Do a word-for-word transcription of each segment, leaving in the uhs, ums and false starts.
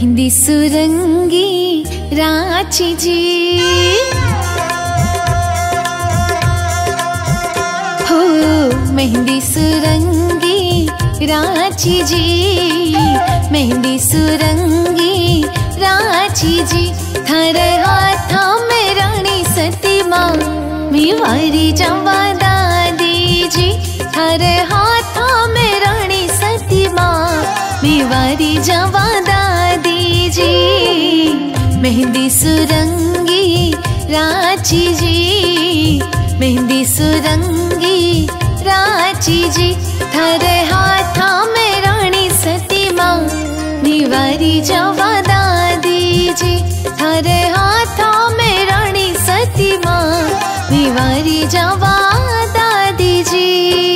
मेहंदी सुरंगी रांची जी हो, मेहंदी सुरंगी रांची जी, मेहंदी सुरंगी रांची जी। थारे हाथा में रानी सती माँ मेवारी जवा दादी जी, थारे हाथा में रानी सती माँ मेवारी जवा दादी जी। मेहंदी सुरंगी रांची जी, मेहंदी सुरंगी रांची जी। थारे हाथा में रानी सती माँ मेवारी जवा दादी जी, थारे हाथा में रानी सती माँ मेवारी जवा दादी जी।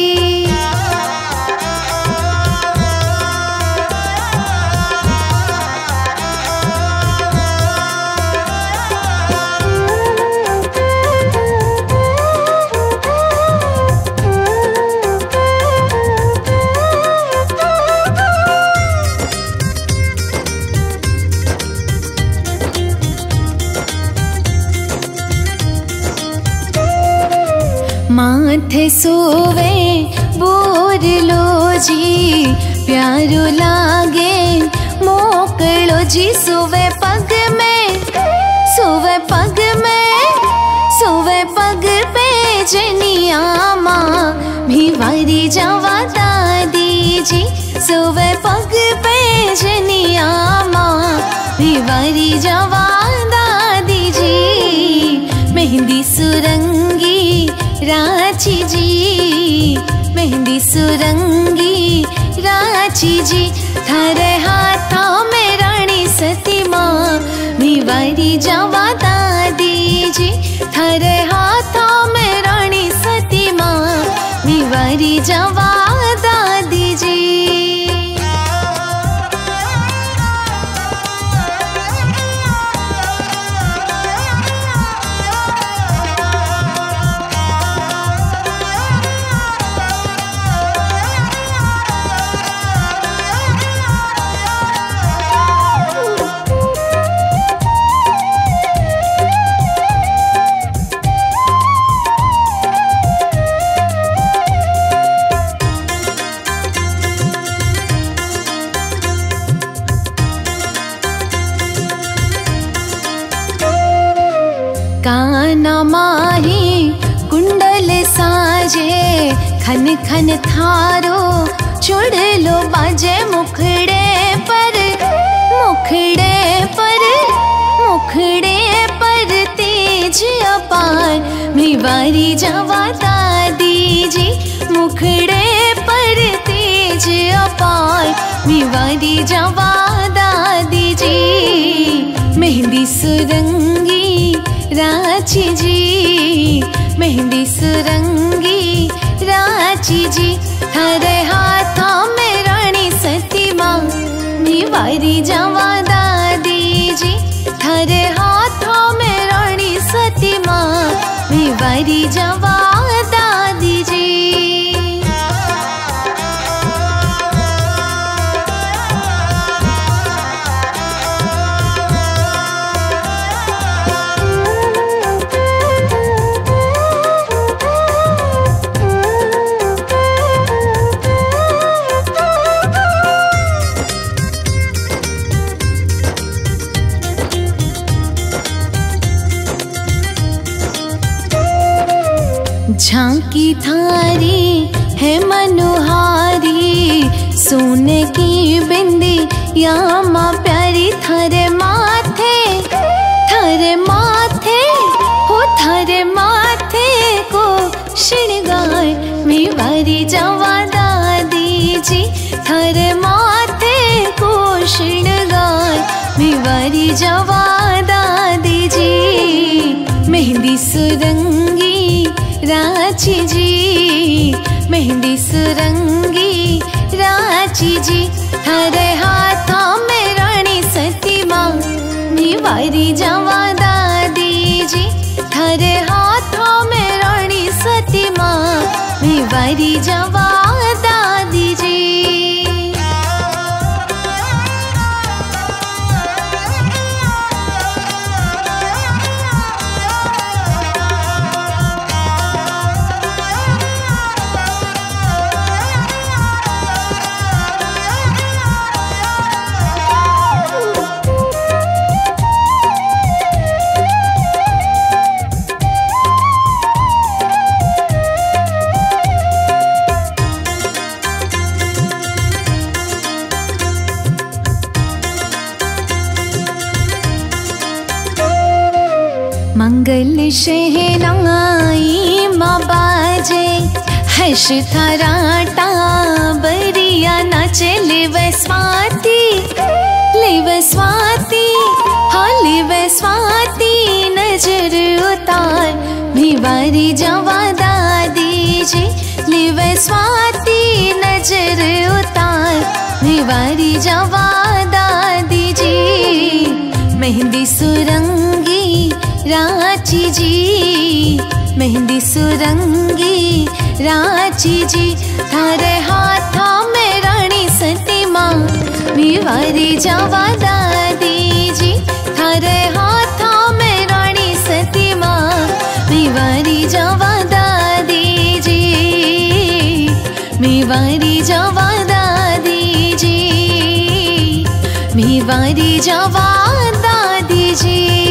माथे सोवे बोर लो जी, प्यारो लागे मोकलो जी। सोवे पग में, सोवे पग में, सोवे पग पे जनिया माँ मेवारी जवा दादी जी। सोवे पग पे जनिया माँ मेवारी जवा दादी जी। मेहंदी सुरंगी रांची जी, मेहंदी सुरंगी रांची जी। थारे हाथा में रानी सती माँ मेवारी जवा दादी जी, थारे हाथा में रानी सती माँ मेवारी जवा दादी जी। काना माही कुंडल साजे, खन खन थारो चुड़लो बाजे। मुखड़े पर, मुखड़े पर, मुखड़े पर तेज अपार मेवारी जवा दादी जी। मुखड़े पर तेज अपार मेवारी जवा दादी जी। मेहंदी सुरंगी रांची जी, मेहंदी सुरंगी रांची जी। थारे हाथा में रानी सती माँ मेवारी जवा दादी जी, थारे हाथा में रानी सती माँ मेवारी जवा दादी जी। झांकी थारी है मनोहारी, सोने की बिंदी या माँ प्यारी। थारे माथे, थारे माथे हो, थारे माथे को श्रृंगार मेवारी जवा दादी जी। थारे माथे को श्रृंगार मेवारी जवा दादी जी। मेहंदी सुरंगी रांची जी, मेहंदी सुरंगी रांची जी। थारे हाथा में रानी सती माँ मेवारी जवा दादी जी, थारे हाथा में रानी सती माँ मेवारी जवा दादी जी। मंगल शहनाई माँ बाजे, हर्ष थराटा बरिया नाचे। लिव स्वाति लिव स्वाति हाँ लिव स्वाति नजर उतार, भिवारी जवा दादी जी। लिव स्वाति नजर उतार, भिवारी जवा दादी जी। मेहंदी सुरंगी रांची जी, मेहंदी सुरंगी रांची जी। थारे हाथा में रानी सती माँ, भिवारी जवा दादी जी। थारे हाथा में रानी सती माँ, भिवारी जवा दादी जी। भिवारी जवा दादी जी, भिवारी जवा दादी जी।